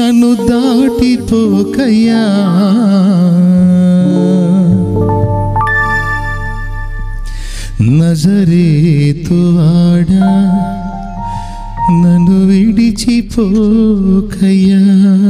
నన్ను దాటిపోకయ్యా నజరేతువాడా నన్ను విడిచిపోకయ్యా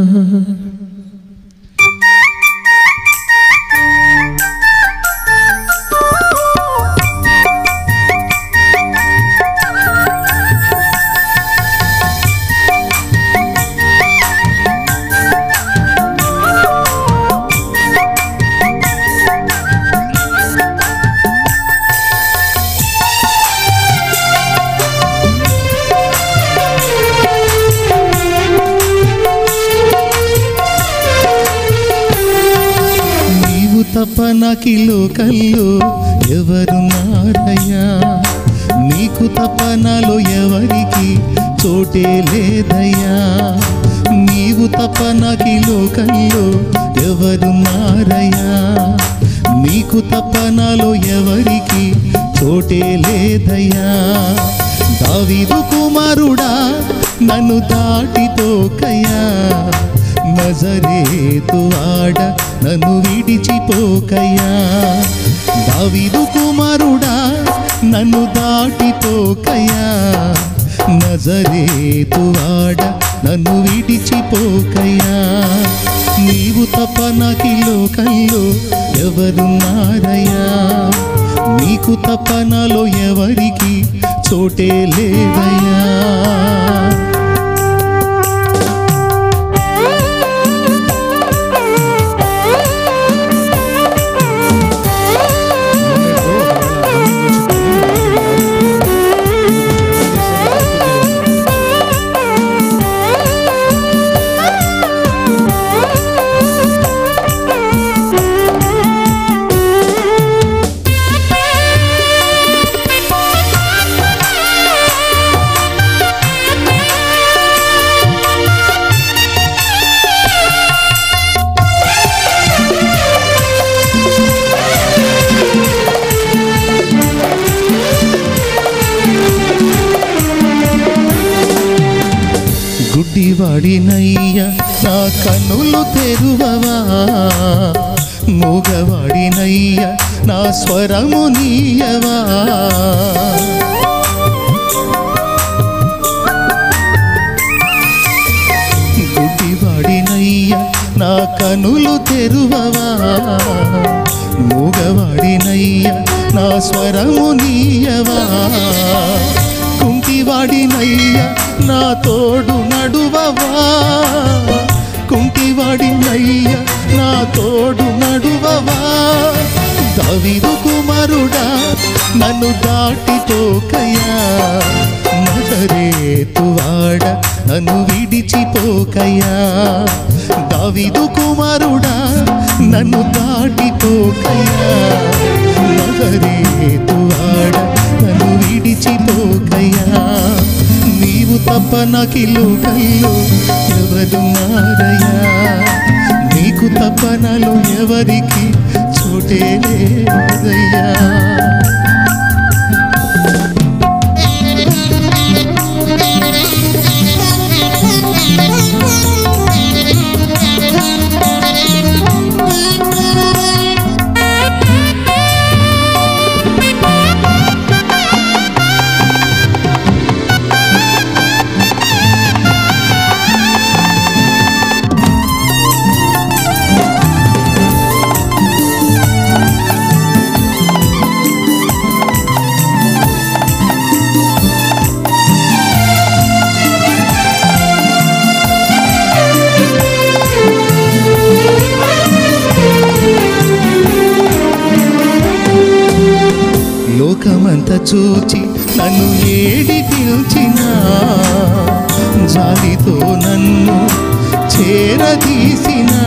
తపనకి లోకల్లో ఎవరున్నారయ్యా నీకు తపనలో ఎవరికి చోటే లేదయ్యా నీవు తపనకి లోకల్లో ఎవరున్నారయ్యా నీకు తపనలో ఎవరికి చోటే లేదయ్యా దావీదు కుమారుడా నన్ను దాటిపోకయ్యా నజరేతువాడ నన్ను విడిచిపోకయ్యా దావీదు కుమారుడా నన్ను దాటిపోకయ్యా నజరేతువాడ నన్ను విడిచిపోకయ్యా నీవు తపనకి లోకంలో ఎవరున్నారయ్యా నీకు తపనలో ఎవరికి చోటే లేదయ్యా గుడ్డివాడినయ్యా నా కన్నులు తెరువవా మూగవాడినయ్యా నా స్వరము నీయవా గుడ్డివాడినయ్యా నా కన్నులు తెరువవా మూగవాడినయ్యా నా స్వరము నీయవా కుంటివాడినయ్యా నా తోడు నడువవా కుంటివాడినయ్యా నా తోడు నడువవా దావీదు కుమారుడా నన్ను దాటిపోకయ్యా నజరేతువాడ నన్ను విడిచిపోకయ్యా దావీదు కుమారుడా నన్ను దాటిపోకయ్యా నజరేతువాడ నన్ను విడిచిపోకయ్యా నీవు తపనకి లోకల్లో ఎవరున్నారయ్యా నీకు తపనలో ఎవరికి చోటే లేదయ్యా లోకమంతా చూచి నన్ను ఏడి పిలిచినా జాలితో నన్ను చేరదీసినా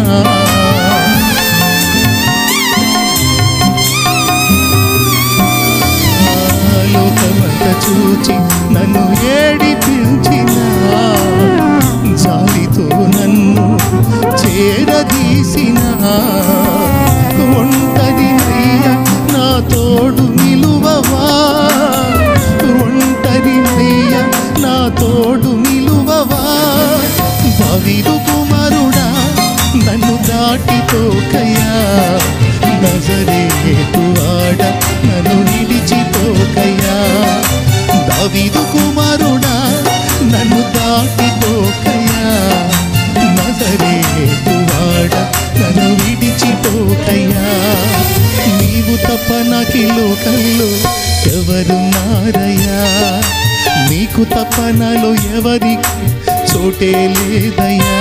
లోకమంతా చూచి నన్ను ఏడి పిలిచినా జాలితో నన్ను చేరదీసినా ఒంటరినయ్యా నా తోడు నిలువవా ఒంటరినయ్యా నా తోడు నిలువవా దావీదు కుమారుడా విడిచిపోకయ్యా నజరేతువాడ నన్ను విడిచిపోకయ్యా దావీదు కుమారుడా నన్ను దాటిపోకయ్యా నజరేతువాడ నన్ను విడిచిపోకయ్యా నీవు తప్ప నాకు ఈ లోకంలో ఎవరున్నారయ్యా నీకు తప్ప నాలో ఎవరికి చోటే లేదయ్యా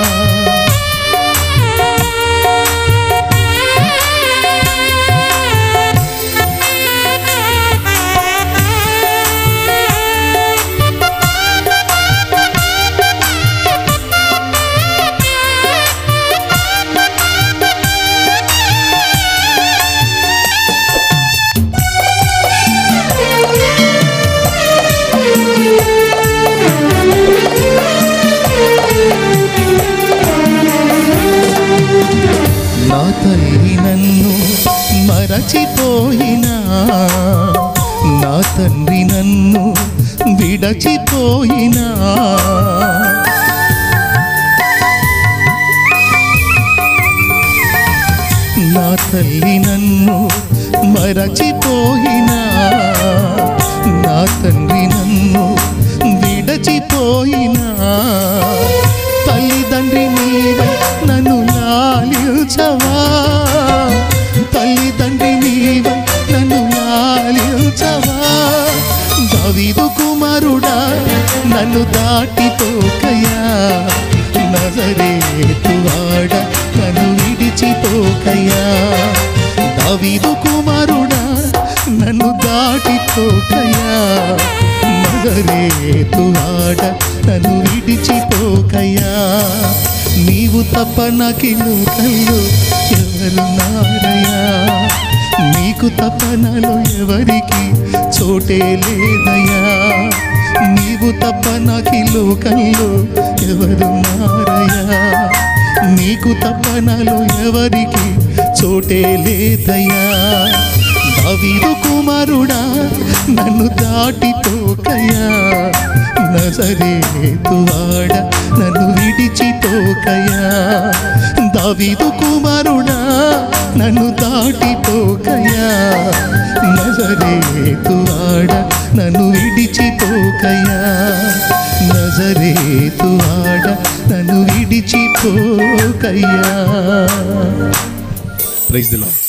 నా తల్లి నన్ను మరచిపోయినా నా తండ్రి నన్ను విడచిపోయినా నా తల్లి నన్ను మరచిపోయినా నా తండ్రి నన్ను విడచిపోయినా తల్లిదండ్రి నీవై నన్ను లాలించవా తల్లిదండ్రి నీవై నన్ను లాలించవా దావీదు కుమారుడా నన్ను దాటిపోకయ్యా నజరేతువాడ నన్ను విడిచిపోకయ్యా దావీదు కుమారుడా నన్ను దాటిపోకయ్యా నజరేతువాడ నన్ను విడిచిపోకయ్యా నీవు తప్ప నాకు ఈ లోకంలో ఎవరున్నారయ్యా నీకు తప్ప నాలో ఎవరికి చోటే లేదయ్యా నీవు తప్ప నాకు ఈ లోకంలో ఎవరున్నారయ్యా నీకు తప్ప నాలో ఎవరికి చోటే లేదయ్యా దావీదు కుమారుడా నన్ను దాటిపోకయ్యా నజరేతువాడ నన్ను విడిచిపోకయ్యా దావీదు కుమారుడా నన్ను దాటిపోకయ్యా నజరేతువాడ నన్ను విడిచిపోకయ్యా నజరేతువాడ నన్ను విడిచిపోకయ్యా ప్రైజ్ ది లార్డ్